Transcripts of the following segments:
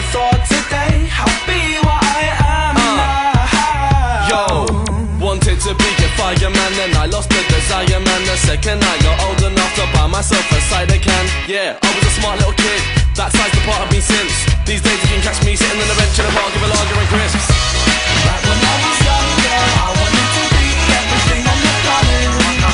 never thought today I'll be what I am now. Yo, wanted to be a fireman, then I lost the desire, man. The second I got old enough to buy myself a cider can. Yeah, I was a smart little kid, that side's the part of me since. These days you can catch me sitting on the bench in a park with a lager and crisps. Back when I was younger, I wanted to be everything on the planet.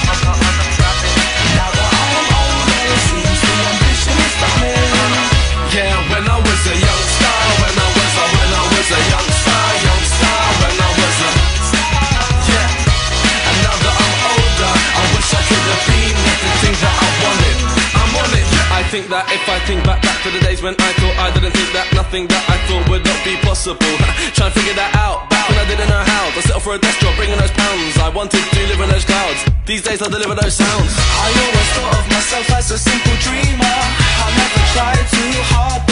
Now that I am older, it seems the ambition is stunning. Yeah, when I was a youngster, when I was a youngster, when I was a yeah. And now that I'm older, I wish I could have been everything that I wanted. I'm on it. I think that if I think back to the days when I thought I didn't think that nothing that I thought would not be possible. Try and figure that out. Back when I didn't know how to settle for a desk job, bringing those pounds. I wanted to live in those clouds. These days I deliver those sounds. I always thought of myself as a simple dreamer. I never tried too hard